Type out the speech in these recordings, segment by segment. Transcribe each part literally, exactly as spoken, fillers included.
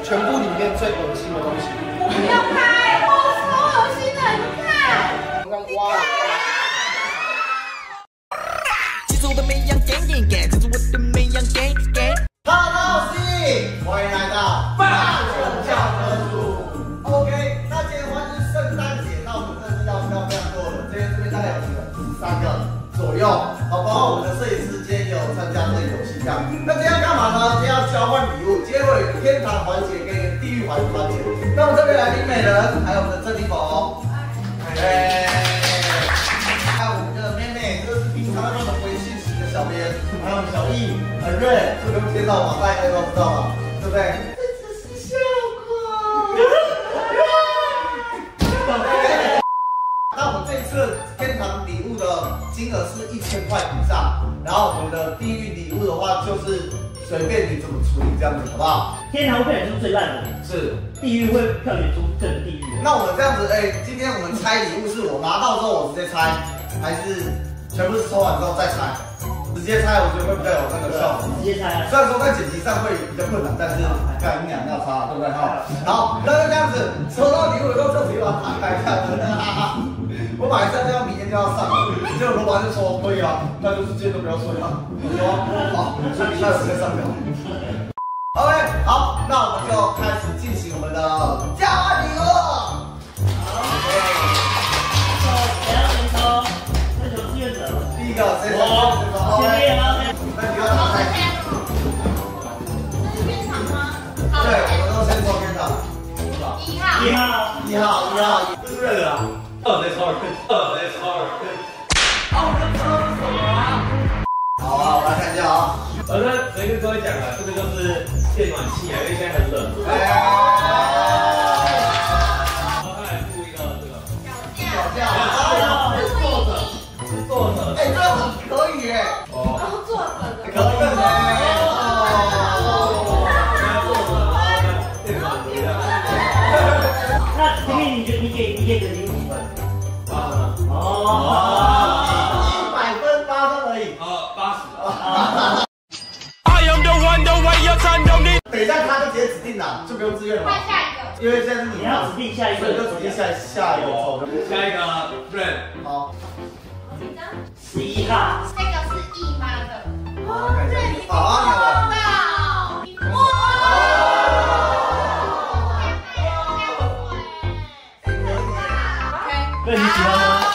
全部里面最恶心的东西。 不要拍，哦，超恶心的，你看。 刚刚挖了。 记住我的每样 gang gang gang， 记住我的每样 gang gang。 大家好，我是易，欢迎来到大众教科书。OK， 那今天的话就是圣诞节，那我们真的是邀请到非常多人，今天这边大概有几个，十三个左右。好，包括我们的摄影师今天也有参加这个游戏这样。那今天要干嘛呢？今天要交换礼物，今天会有天堂环节跟一个地狱环环节。那我们这边来宾美人，还有我们的郑丽佛，哎，还有我们的妹妹，这是平常那种微信型的小编，还有小易、很瑞，这不用介绍吧，大家应该都知道吧，对不对？这只是效果。那我们这一次天堂礼物的金额是一千块以上，然后我们的地狱礼物的话就是随便你怎么处理这样子，好不好？ 天堂会票选出最烂的， 是。 地狱会票选出整个地狱的。 那我们这样子，哎、欸，今天我们拆礼物是我拿到之后我直接拆，还是全部是抽完之后再拆？直接拆我觉得会比较有那个效果。 直接拆啊！虽然说在剪辑上会比较困难，但是干你俩要差，对不对？哈。好，那就这样子，抽到礼物以后就直接把它打开看，我本来现在要明天就要上了，结果罗完就说可以啊，那就是今天都不要睡了。有啊，好，所以礼拜五再上表。OK， 好，那我们就开始进行我们的交换礼物。好， 谁要先抽？先求志愿者。 第一个谁抽？我。 前面啊。 那你要打开。 这是天堂吗？ 对，我们都先抽天堂。 一号。 一号。 一号，一号， 这是热的啊！二在超二，二在超二。啊，我们抽是什么啊？ 好啊，我来看一下啊。 我跟谁跟各位讲了，这个就是电暖气啊，因为现在很冷。 哎。 然后再来附一个这个脚架， 是坐着，是坐着。 哎，这很可以耶。 哦，坐着的。 可以的。 那前面你觉得你给你给肯定几分？ 八分啊。 哦。 一百分八分而已。 呃，八十。 等一下他就直接指定了，就不用自愿了。 换下一个。 因为现在是你你要指定下一个， 所以就指定下下一个抽。 下一个 Red。 好。 几张？ 十一号。 这个是姨妈的。哦，这里好啊， 到。哇！ 对，你喜欢吗？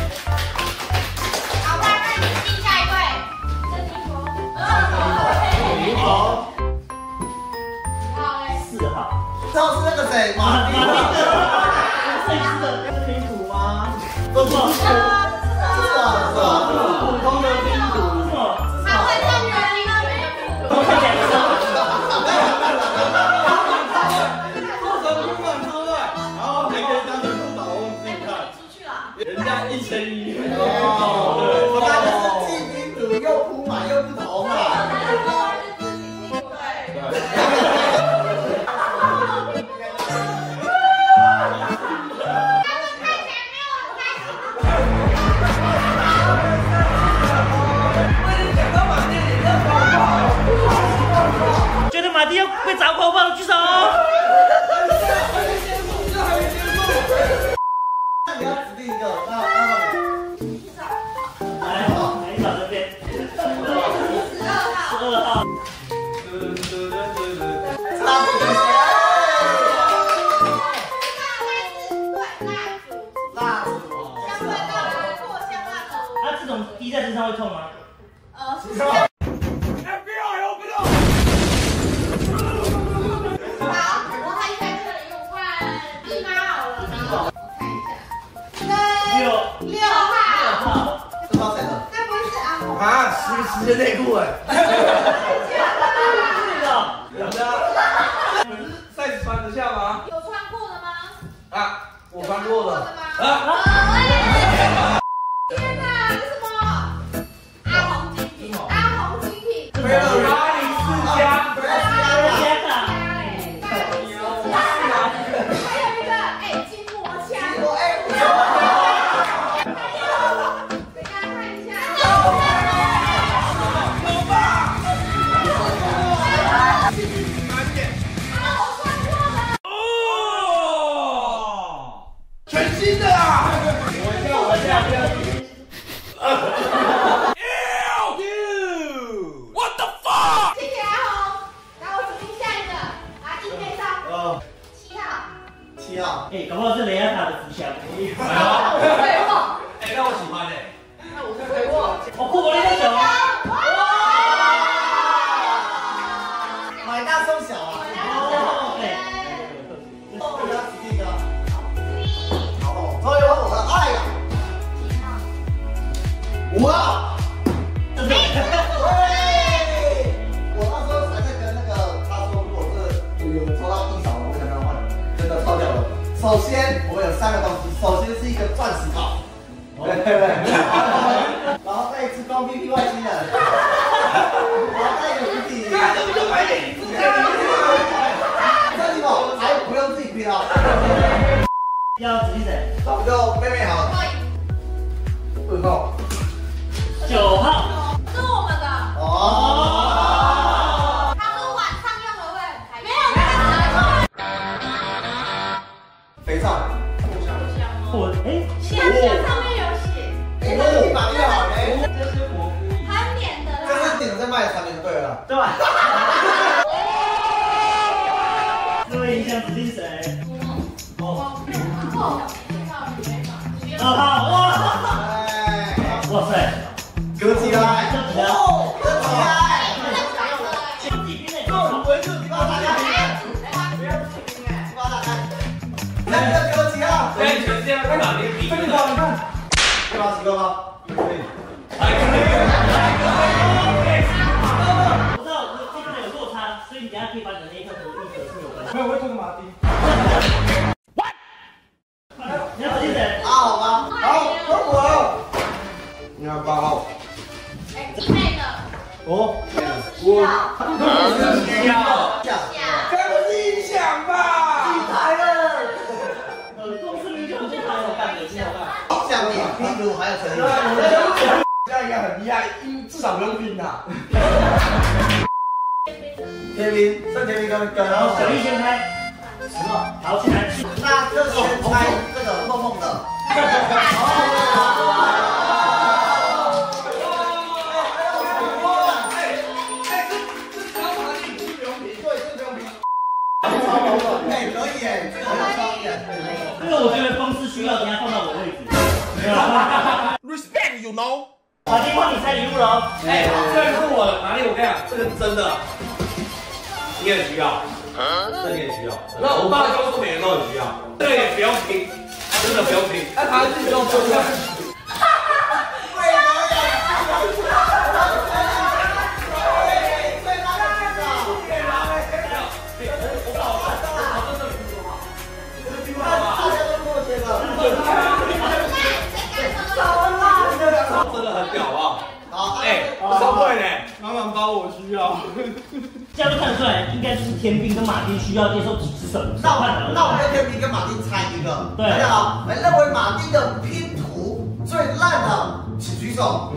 好，那那你定下一位。郑宁佛。 你好。 好嘞。 四号。 知道是那个谁吗？ 摄影师的拼图吗？ 不错。 是啊， 是啊，是啊，普通的拼图。 是什么？ 他会上园林的拼图。 我看起来是。 人家一千一， 哦，对，他就是既拼图又铺满又不同嘛。 觉得马蒂要被砸爆爆的举手。 那你要指定一个，那那来，来找这边。十二号。 差不多。蜡烛。 香味蜡烛，扩香蜡烛。 啊，这种滴在身上会痛吗？ 呃，是。 F B I open up！ 好，我看一下这里，我换姨妈好了，然后我看一下。 六六号。 六号。 这包谁的？ 那不是阿莫。 啊，十十件内裤哎。 这个。 有的。你们是 size 穿得下吗？ 有穿过的吗？ 啊，我穿过了。 啊。 啊！ 天哪，这是什么？阿红精品，阿红精品。 没有巴黎世家。 不要加加的。 还有一个，哎，筋膜枪。 我哎，不要。 还有，给大家看一下。 慢点。 阿红穿哎，搞不好是雷亚塔的吉祥。 哎呦， 废话， 哎，那我喜欢哎。 那我是废话。 哦，库伯利的球。 买大送小啊！ 哦，对。 我要第一个。好，终于我了，哎呀！哇！ 这是。 我那时候还在跟那个他说，如果是有有抽到一少的，我想跟他换，真的超屌的。首先，我们有三个东西，首先是一个钻石套，对对对，然后再一支光 P P 外星人，然后再一个补体， 那这不就买给你自己？ 这里头还不用自己拼哦。 要指定谁？ 那我们就妹妹好了。二号。 九号。 是我们的。 哦。 他说晚上用的会很开心。没有。 肥皂。 我哎， 现在上面有写。 哎，那你把越好嘞。 这是我很点的啦。 这是顶着卖的产品就对了。 对。这位影响指定谁？哦。二号哇！ 哎， 哇塞！ 哥起来！哦，哥起来！ 这几瓶呢？ 我回去你把它打开。不要起兵哎！你把它打开。来，哥起来！ 现在全世界在哪里比？ 这个好，你看。可以吗？几个吗？可以。 还可以，还可以。 我知道这边有落差，所以你等下可以把你的那一颗和一颗是有关系。 没有，我会做个马丁。 你要指定谁？ 八号吗？好，轮我了。你看八号。 哎，弟妹的。 哦， 我。 是需要。 该不是音响吧？你来了。 呃，公司名就很好干的，挺好干。 像你拼图还有陈立。 这样应该很厉害，因至少不用拼呐。 天兵，剩天兵跟跟然后小丽先开。 十号。 好，进来。 那就先猜这个梦梦的。哎，可以哎，这个很有创意哎。 这个我觉得公司需要，等下放到我位置。没有。 Respect you know。 马丁帮你拆礼物喽。 哎，这个是我的哪里？我跟你讲，这个是真的，你也需要，这个也需要。那我爸告诉每人都很需要，这个也不用拼，真的不用拼。那他自己用做出来。真的很屌啊！好，哎，超会呢， 满满包我需要。 这样就看得出来，应该就是天兵跟马丁需要接受几次手那我那我跟天兵跟马丁猜一个， 对， 大家好，认为马丁的拼图最烂的，请举手。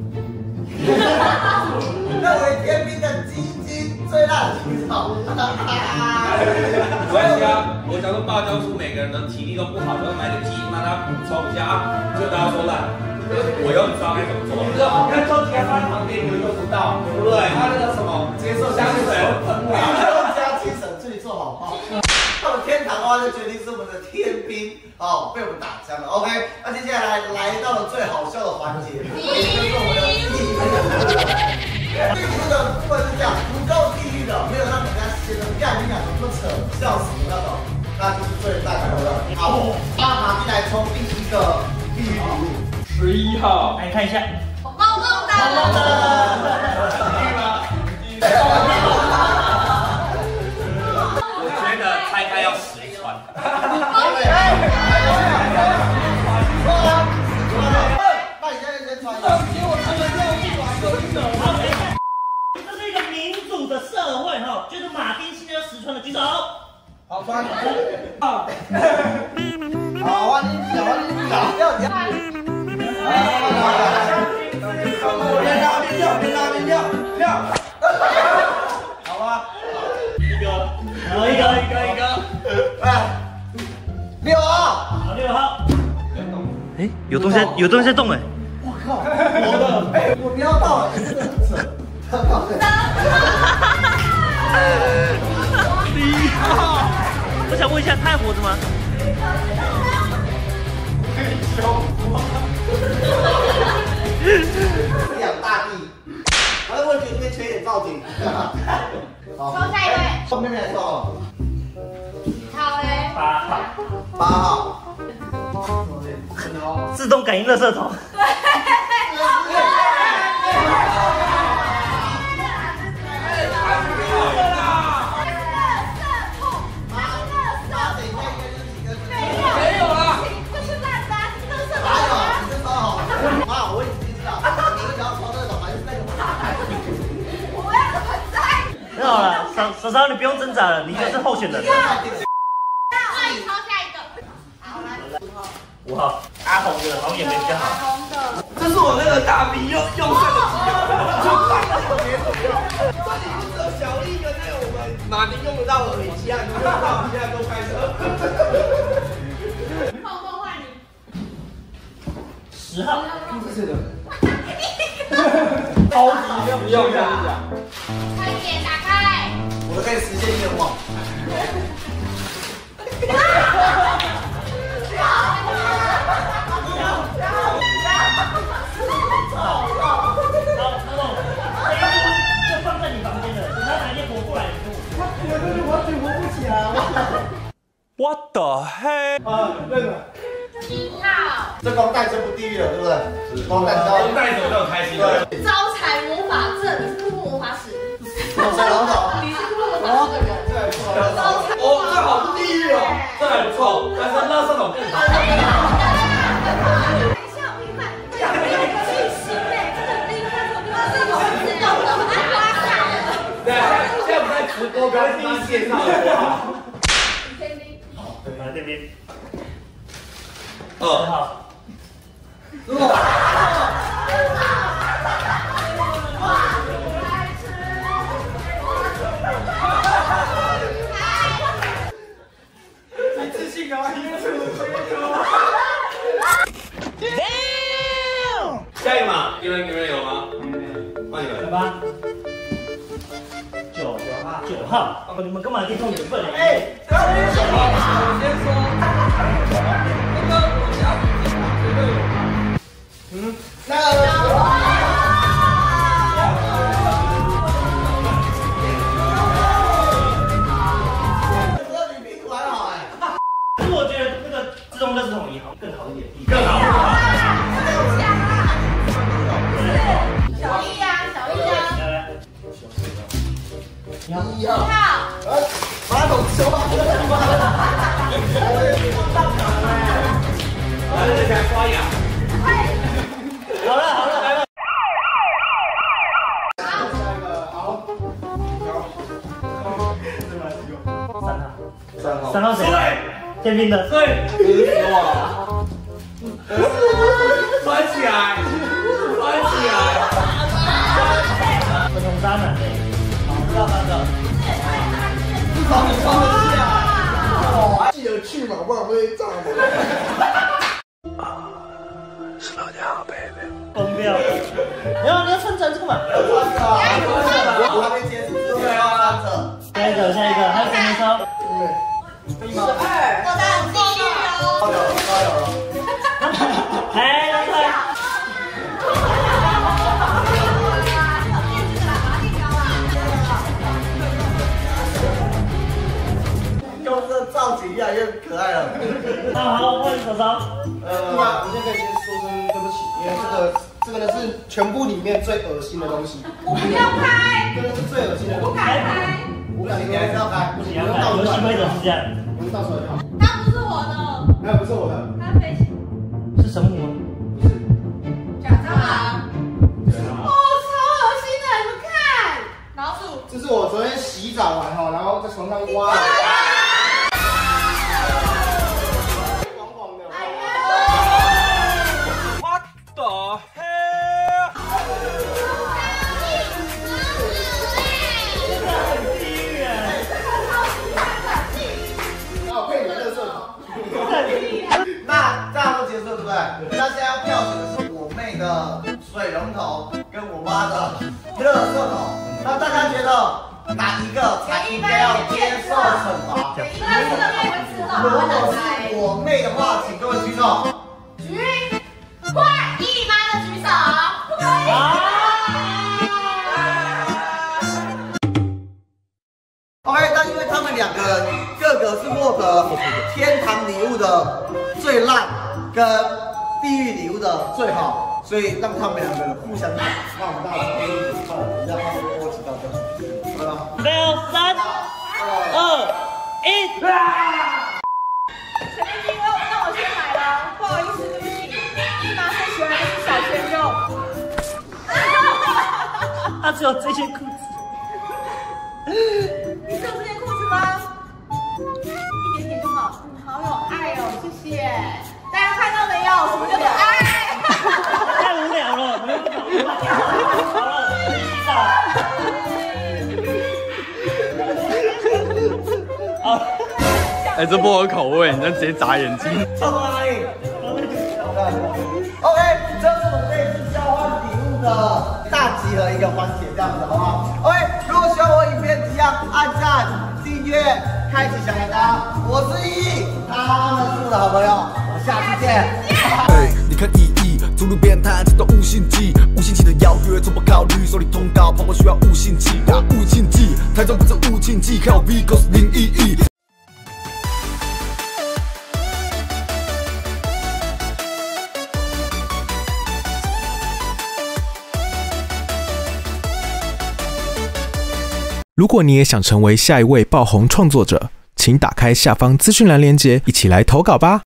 认为天兵的鸡鸡最烂，请举手。 没关系啊，我假如爸教出每个人的体力都不好，就要买个鸡，让他补充一下啊。就大家说烂，我又知道该怎么做。你知道，你看周杰放在旁边，你们用不到，对不对？他那个什么接受香水会喷雾， 加精神自己做好炮。到了天堂的话，就决定是我们的天兵哦，被我们打枪了。OK， 那接下来来到了最好笑的环节，也就是我们的地狱。地狱的部分是这样，不够地狱的，没有让人家写的干你俩怎么扯，笑死那种，那就是最大的了。好，那马丁来抽第一个地狱礼物， 十一号。 来看一下。 我梦梦的。 梦梦的。 我觉得拆开要实穿。 那你现在先穿。 给我穿个肉进来，有一个。好，等一下。这是一个民主的社会哈，觉得马丁现在要实穿的举手。 好穿。好。好，换你脚，换你脚，要你。边拉边跳，边拉边跳，跳。好吧。 一个，然后一个，一个，一个。 哎，六号。 好，六号。 哎，有东西在，有东西在动哎！ 我靠，我的，哎，我瞄到了，真的很扯。 第一号，我想问一下，他还活着吗？ 两大地，我的问题这边缺一点造景。好， 抽下一位。 后面来抽。 好嘞。 八号。 八号。 自动感应垃圾桶。 没有啦。 这是烂的，垃圾桶。 哪有？你这超好。妈，我已经知道，你们只要抽这种还是那个。 我要怎么猜？ 没有了，嫂嫂嫂，你不用挣扎了，你就是候选人。 那你抽下一个。好，来。 五号，阿红的好像也没比较好。 红的。 这是我那个大米用用剩的机油，就放在旁边左右。这里就只有小丽跟那个我们马宁用得到而已，其他人用不到，其他人都开车。 碰碰换你。 十号。 这是的。超级不用这样讲。 快点打开。 我都可以实现愿望。 好，那种这一组就放在你房间的，等他哪天活过来你就。 我真的完全活不起来。 What the heck？ 啊，那个。 一号。 这光带真不地狱了，对不对？光带招。 光带什么都很开心。对。 招财魔法阵，你是库洛魔法使。 招财魔法。 你是库洛魔法使的人。 这还不错。 招财。 哦，这好地狱哦。 这还不错，但是垃圾桶更好。 等一下，我明白，这个没有记性嘞，这个另外一个是有自动的，我在刮下了。 对，现在我们在直播，不要第一介绍好不好？ 天兵。 来这边。 十号。 你自信啊！你下一个嘛，有人有人有吗？换你们。 来吧。九九号，哦，你们干嘛可以用缘分嘞？ 哎，我先说，那个我家绝对有。 嗯，那个。 可是我觉得那个自动垃圾桶也好，更好一点， 更好。 小一呀，小一呀。 来来。 一号。 马桶说话。 来，这才刷牙。 好了好了，来了。三号。三号谁？天兵的。 对。哇。穿起来，穿起来。 粉红渣男嘞。好，知道三个。 好，你穿得下。哦，记得去嘛，不然会炸的。 疯掉。 没有，你要穿着这个嘛。 穿着。我还没结束，对啊，穿着。 下一个，下一个，还有谁没抽？ 十二。我的很幸运哦。 有了，有了。 来，来来。 用这造景越来越可爱了。 好好，换手手。 呃，我现在可以先说声对不起，因为这个这个呢是全部里面最恶心的东西。 我不要开。 这个是最恶心的东西。 不敢开。 我感觉你还是要开，不行， 你要看游戏规则是这样。 我们到时候要。 它不是我的。 那不是我的。 它飞行。 是神虎吗？ 不是。 假蟑螂。哦，超恶心的，你们看。老鼠。 这是我昨天洗澡完哈，然后在床上挖的。黄黄的。 哎呀。 What the hell？ 那我配你的垃圾桶。那这样就结束了，对不对？那现在要票选的是我妹的水龙头跟我妈的垃圾桶。那大家觉得哪一个才应该要接受惩罚。如果是我妹的话，请各位举手。 举，快，姨妈的举手，不可以。 OK， 但因为他们两个人各个是获得天堂礼物的最烂跟地狱礼物的最好，所以让他们两个人互相打，让我们大家一起看，让他们多知道这，好了。 没有，三、二、一。 前面金额那我先买了，不好意思，对不起。姨妈最喜欢的是小鲜肉。 他只有这件裤子。 你只有这件裤子吗？一点点就好，嗯，好有爱哦，谢谢。大家看到没有？什么叫做爱？ 太无聊了，没有搞好了，洗澡。好。 哎，这不合口味，你这直接眨眼睛。 超过哪里 ？OK， 这是我们这次交换礼物的大集合一个环节，这样子好不好 ？OK， 如果喜欢我影片，一样按赞、订阅、开启小铃铛。我是依依，他们是我的好朋友，我们下次见。 哎，你看意义，诸如变态，这都无心计。无心计的邀约，从不考虑受理通告，跑步需要无心计啊，无禁忌。台中不是无禁忌，看我 V G O S 零意义。 如果你也想成为下一位爆红创作者，请打开下方资讯栏链接，一起来投稿吧。